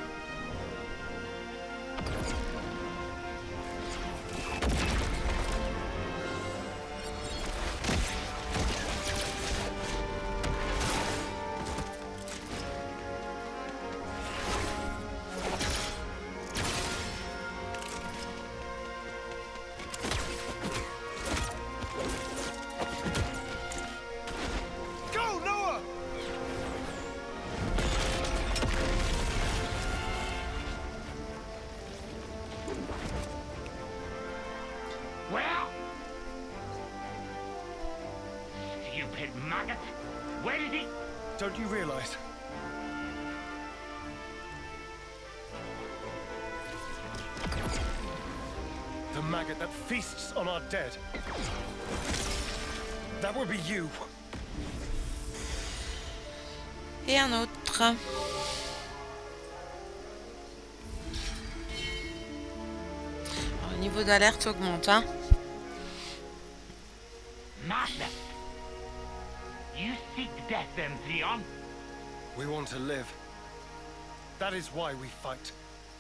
S5: Don't you realize? The maggot that feasts on our dead. That would be you.
S1: Et un autre. Alors, le niveau d'alerte augmente, hein.
S11: Madness! You seek death then, Zeon?
S5: We want to live. That is why we fight.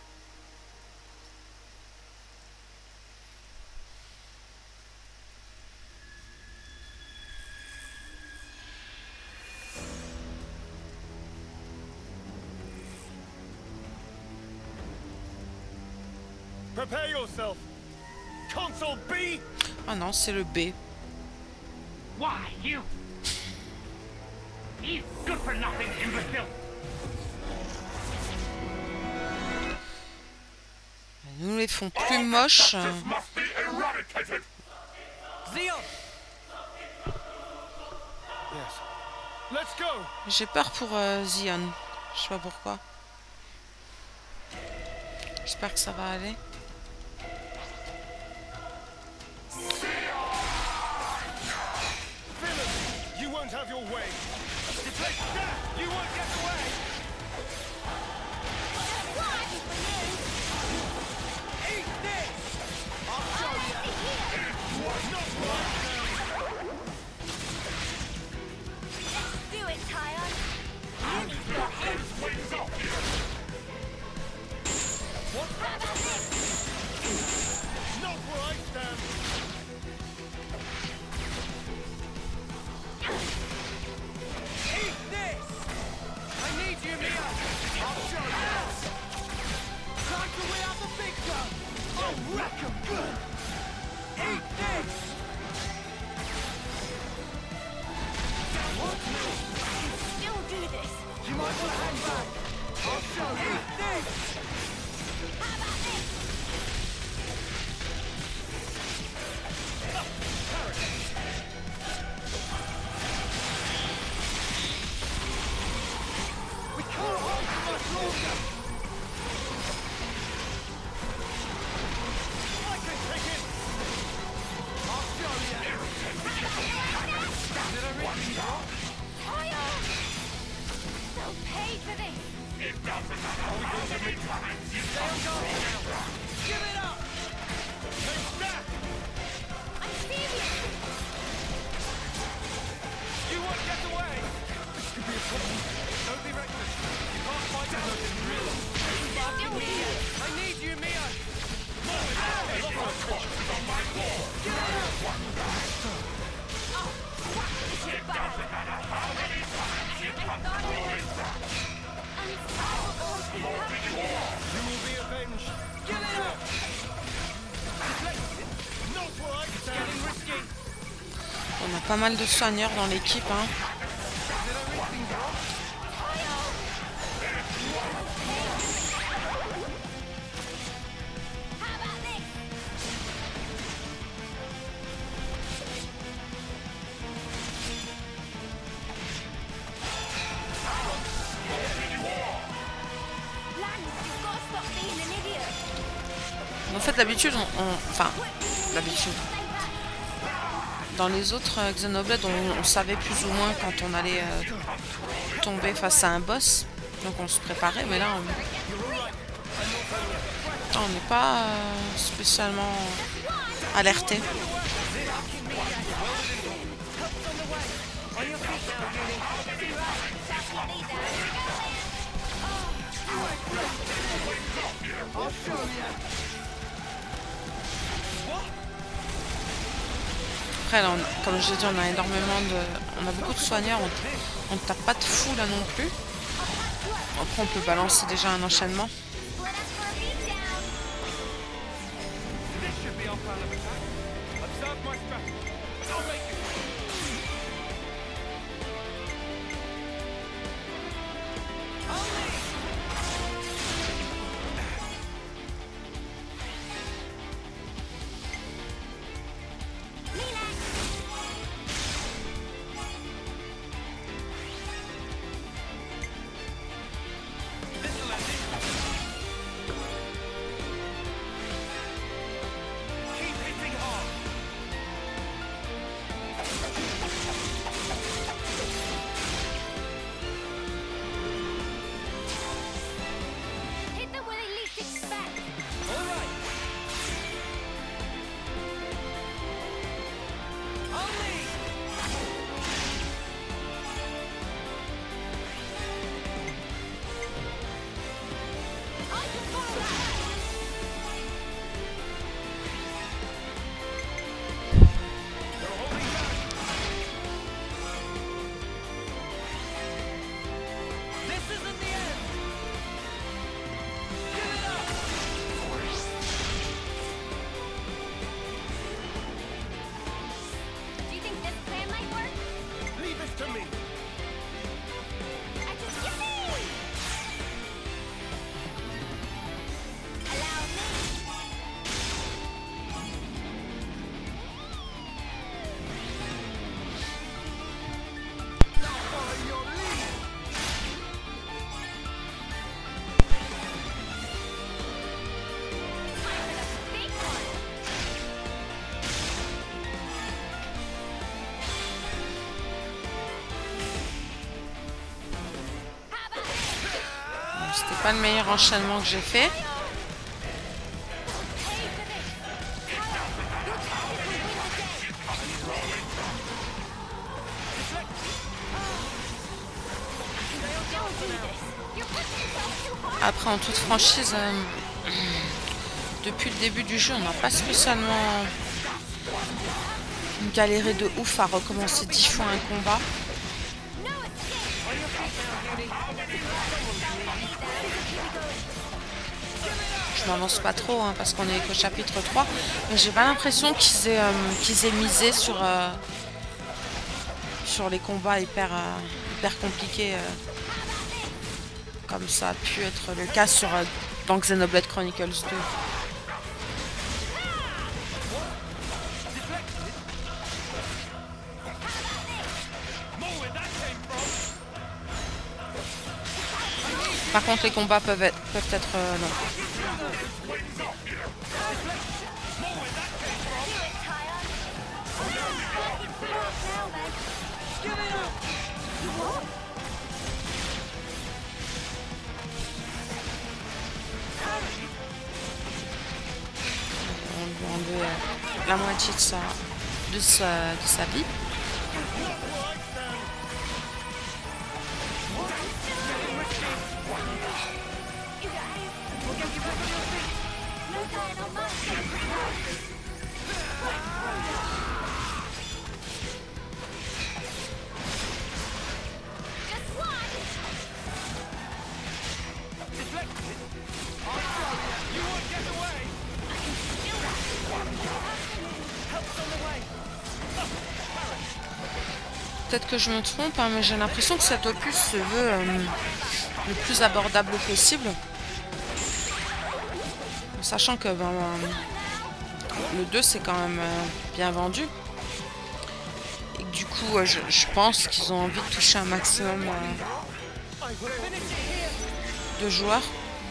S5: Prepare yourself. Console B.
S1: Ah non, c'est le B.
S11: Why, you? He's good for nothing, imbecile.
S1: Nous les font plus moches. J'ai peur pour euh, Zeon. Je sais pas pourquoi. J'espère que ça va aller.
S5: You won't have your way. You won't get away. Eat this. I'll show you. It was not right.
S2: Let's do it, Tyon. You've got his wings off.
S5: What? Not where I stand.
S3: Eat this! I need you, Mia! I'll show you! Time to weigh out the big gun! I'll wreck 'em good! Eat this!
S2: What? I can still do this.
S3: You might want to hang back! I'll show you! Eat this!
S2: How about this?
S3: We can't hold for much longer! I can take it! I'll show you! Did I really do that?
S2: Tyon! They'll pay for this.
S11: It doesn't matter how many times you
S3: Stay on guard now! Give it up! Take that!
S2: I'm serious.
S3: You won't get away! This could be a problem. Don't be reckless. You can't fight it unless it's real.
S2: Still here.
S3: I need you, Mia!
S11: on my wall.
S3: Give it up!
S11: It doesn't matter how many times you come forward.
S5: You will be avenged.
S3: Give it up!
S5: Not where I stand.
S3: Getting risky.
S1: On a pas mal de soigneurs dans l'équipe, hein.
S3: Did I make things wrong?
S2: How about this? Lance, you've got to stop being an idiot.
S1: En fait, d'habitude, on, on- enfin, d'habitude. Dans les autres euh, Xenoblade, on, on savait plus ou moins quand on allait euh, tomber face à un boss. Donc on se préparait, mais là, on on n'est pas euh, spécialement alerté. Après, là, on- comme je l'ai dit, on a énormément de... On a beaucoup de soigneurs, on ne tape pas de fou là non plus. Après, on peut balancer déjà un enchaînement.
S3: This should be our plan of attack. Observe my strategy. I'll make it. Keep hitting hard.
S1: c'était pas le meilleur enchaînement que j'ai fait. Après, en toute franchise, euh, depuis le début du jeu, on n'a pas spécialement galéré de ouf à recommencer dix fois un combat. Je m'avance pas trop hein, parce qu'on est qu'au chapitre trois, mais j'ai pas l'impression qu'ils aient, euh, qu'ils aient misé sur, euh, sur les combats hyper, euh, hyper compliqués. Euh. Comme ça a pu être le cas sur euh, dans Xenoblade Chronicles deux. Par contre, les combats peuvent être, peuvent être euh, longs. On lui a enlevé euh, la moitié de sa, de sa, de sa vie. Peut-être que je me trompe, hein, mais j'ai l'impression que cet opus se veut euh, le plus abordable possible. Sachant que ben, le deux c'est quand même euh, bien vendu. Et que du coup, euh, je, je pense qu'ils ont envie de toucher un maximum euh, de joueurs.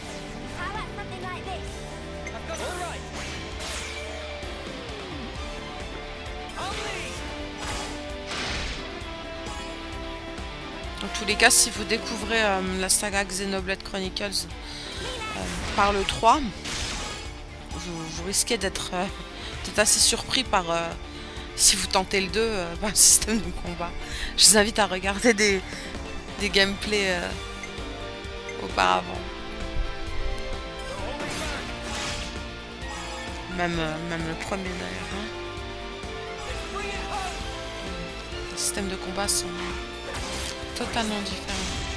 S1: Dans tous les cas, si vous découvrez euh, la saga Xenoblade Chronicles euh, par le trois, vous, vous risquez d'être euh, assez surpris par, euh, si vous tentez le deux, euh, par le système de combat. Je vous invite à regarder des, des gameplays euh, auparavant. Même, euh, même le premier d'ailleurs. Hein. Les systèmes de combat sont totalement différent.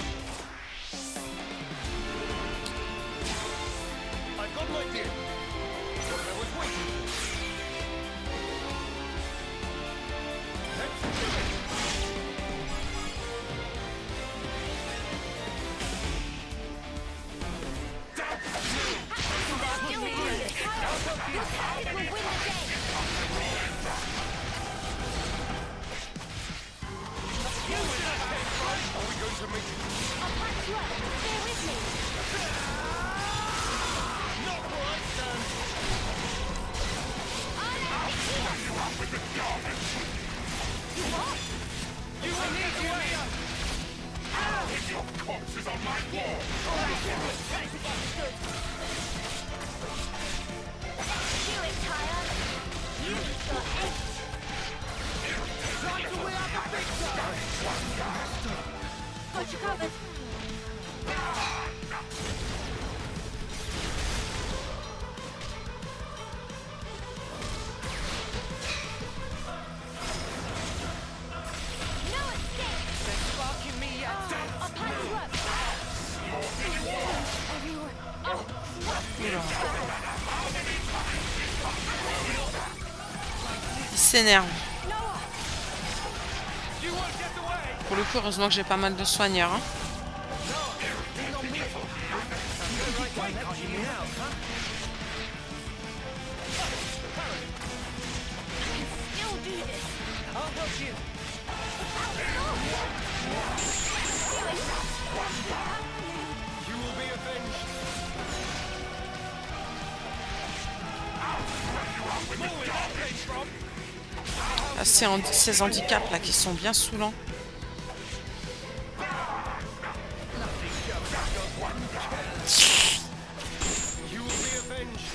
S1: Il s'énerve. Pour le coup, heureusement que j'ai pas mal de soigneurs. Hein. Ah, ces, handi ces handicaps là qui sont bien saoulants.
S3: You will be avenged.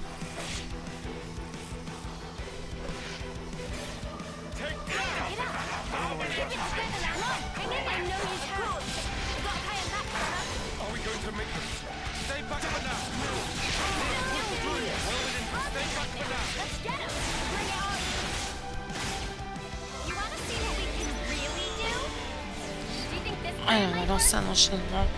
S3: Take that!
S4: Get up! Keep it together now. Hang in. I know you can. We've got to pay him back, brother.
S3: Are we going to make this? Stay back for now. Push through. Stay back for now.
S4: Let's get him. Bring it on. You want to see what we can really do? Do you think this
S1: Ah, on va lancer un enchaînement.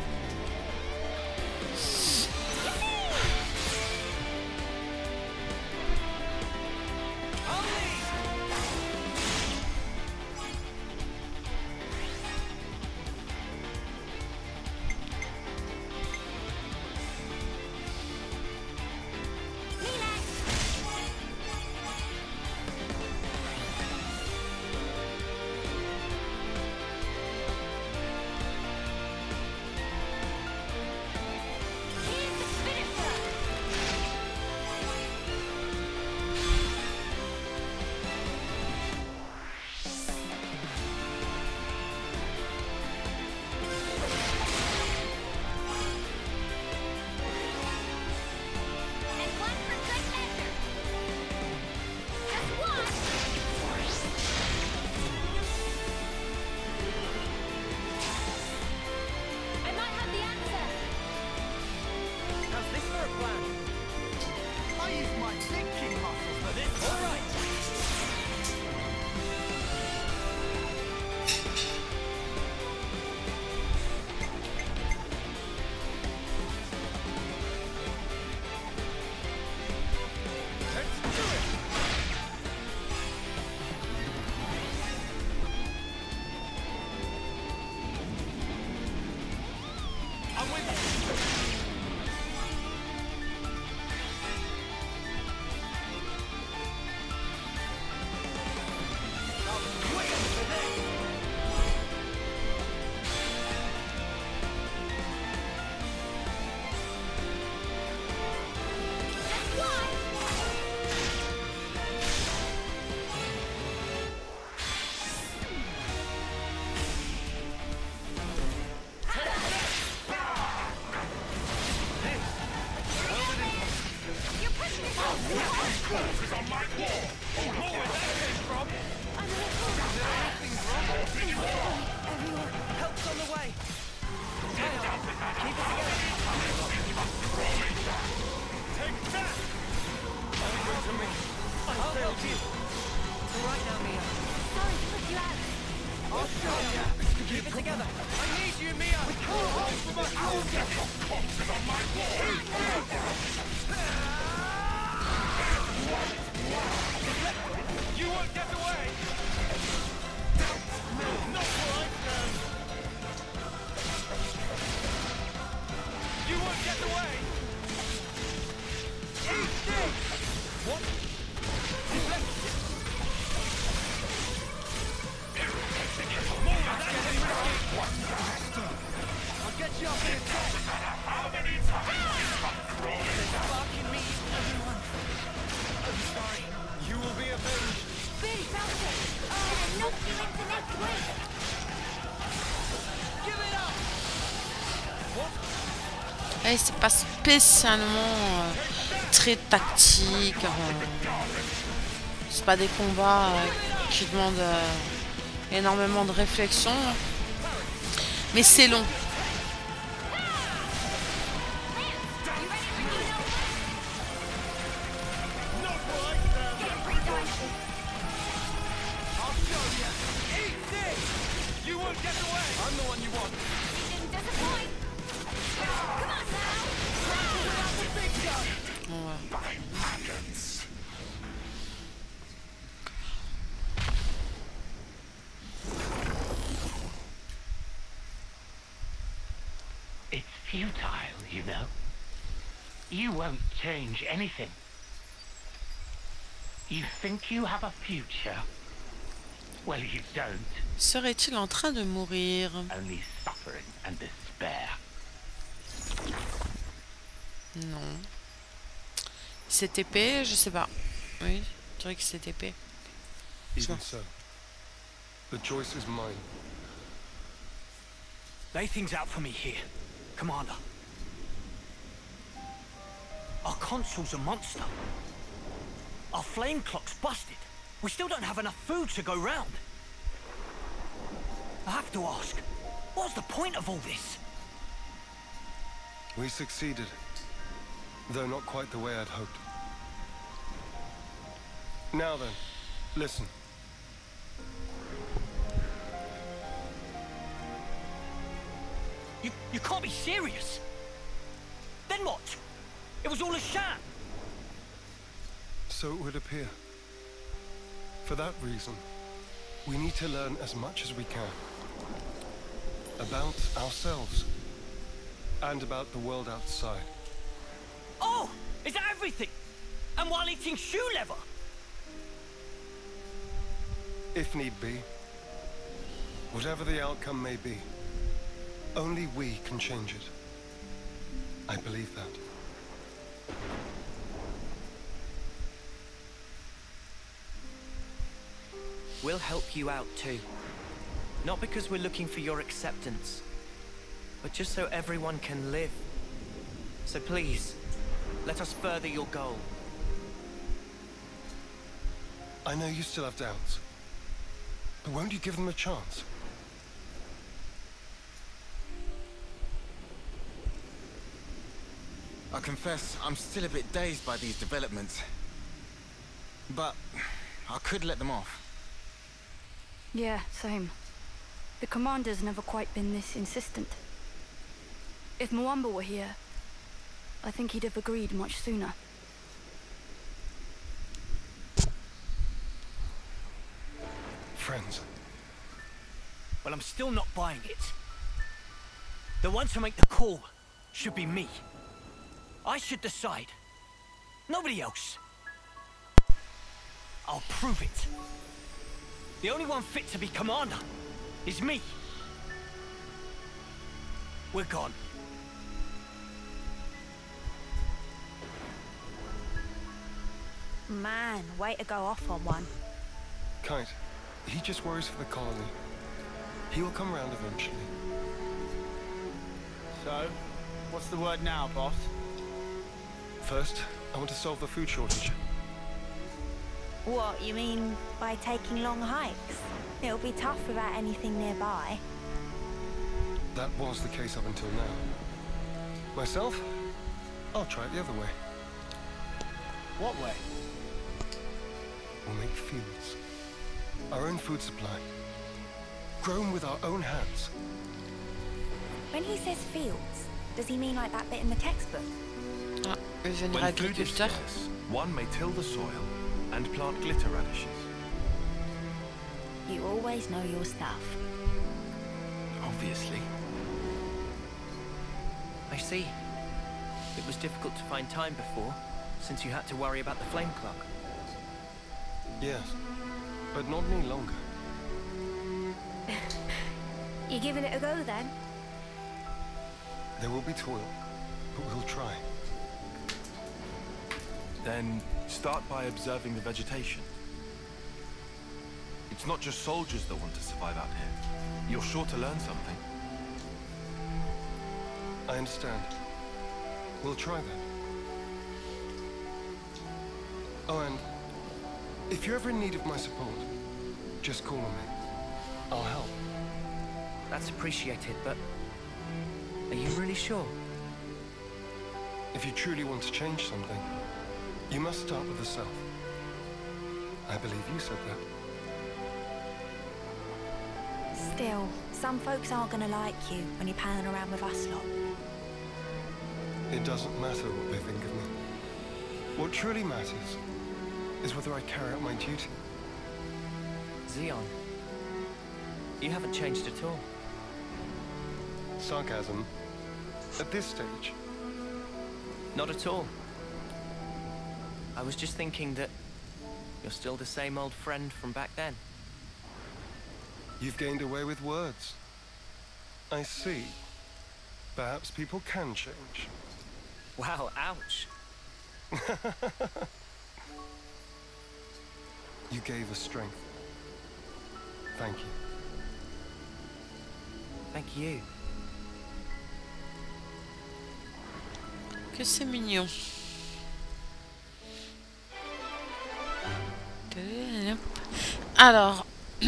S1: Et c'est pas spécialement euh, très tactique. Euh, c'est pas des combats euh, qui demandent euh, énormément de réflexion. Mais c'est long.
S11: Futile, you know. You won't change anything. You think you have a future? Well, you don't.
S1: Serait-il en train de mourir?
S11: Only suffering and despair.
S1: Non. C'est épais, je sais pas. Oui, je dirais que c'est épais.
S5: Even so, the choice is mine.
S8: Lay things out for me here. Commander. Our consul's a monster. Our flame clock's busted. We still don't have enough food to go round. I have to ask, what's the point of all this?
S5: We succeeded, though not quite the way I'd hoped. Now then, listen.
S8: You, you can't be serious. Then what? It was all a sham.
S5: So it would appear. For that reason, we need to learn as much as we can. About ourselves. And about the world outside.
S8: Oh! Is that everything? And while eating shoe leather?
S5: If need be. Whatever the outcome may be, only we can change it. I believe that.
S6: We'll help you out too. Not because we're looking for your acceptance, but just so everyone can live. So please, let us further your goal.
S5: I know you still have doubts, but won't you give them a chance?
S12: I confess, I'm still a bit dazed by these developments. But I could let them off.
S9: Yeah, same. The commander's never quite been this insistent. If Mwamba were here, I think he'd have agreed much sooner.
S5: Friends.
S8: Well, I'm still not buying it. The one to make the call should be me. I should decide. Nobody else. I'll prove it. The only one fit to be commander is me. We're gone.
S2: Man, way to go off on one.
S5: Kite, he just worries for the colony. He will come round eventually.
S3: So, what's the word now, boss?
S5: First, I want to solve the food shortage.
S2: What, you mean by taking long hikes? It'll be tough without anything nearby.
S5: That was the case up until now. Myself, I'll try it the other way.
S3: What way?
S5: We'll make fields. Our own food supply. Grown with our own hands.
S2: When he says fields, does he mean like that bit in the textbook?
S1: Ah, devenir
S10: When food is
S1: agriculteur.
S10: scarce, one may till the soil and plant glitter radishes.
S2: You always know your stuff.
S10: Obviously.
S6: I see. It was difficult to find time before, since you had to worry about the flame clock.
S5: Yes, but not any longer.
S2: You giving it a go then?
S5: There will be toil, but we'll try.
S10: Then start by observing the vegetation. It's not just soldiers that want to survive out here. You're sure to learn something.
S5: I understand. We'll try that. Oh, and if you're ever in need of my support, just call on me. I'll help.
S6: That's appreciated, but are you really sure?
S5: If you truly want to change something, you must start with the self. I believe you said that.
S2: Still, some folks aren't gonna like you when you're palling around with us lot.
S5: It doesn't matter what they think of me. What truly matters is whether I carry out my duty.
S6: Zeon, you haven't changed at all.
S5: Sarcasm? At this stage?
S6: Not at all. I was just thinking that you're still the same old friend from back then.
S5: You've gained away with words. I see. Perhaps people can change.
S6: Wow, ouch.
S5: You gave us strength. Thank you.
S6: Thank you.
S1: Que c'est mignon. Alors,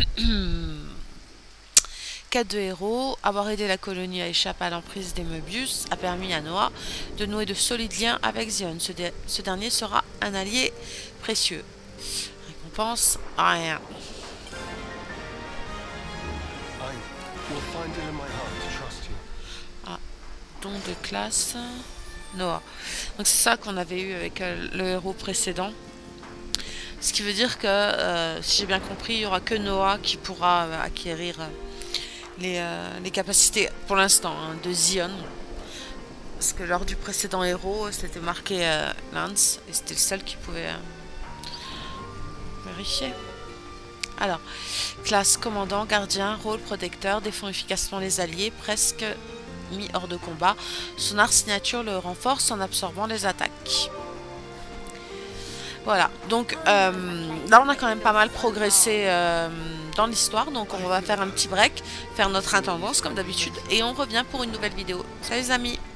S1: quête de héros, avoir aidé la colonie à échapper à l'emprise des Möbius a permis à Noah de nouer de solides liens avec Zion. Ce, de ce dernier sera un allié précieux. Récompense, rien. Ah, don de classe, Noah. Donc c'est ça qu'on avait eu avec euh, le héros précédent. Ce qui veut dire que, euh, si j'ai bien compris, il n'y aura que Noah qui pourra euh, acquérir euh, les, euh, les capacités, pour l'instant, hein, de Zion. Parce que lors du précédent héros, c'était marqué euh, Lance, et c'était le seul qui pouvait euh, vérifier. Alors, classe commandant, gardien, rôle protecteur, défend efficacement les alliés, presque mis hors de combat. Son art signature le renforce en absorbant les attaques. Voilà, donc euh, là on a quand même pas mal progressé euh, dans l'histoire, donc on va faire un petit break, faire notre intendance comme d'habitude, et on revient pour une nouvelle vidéo. Salut les amis!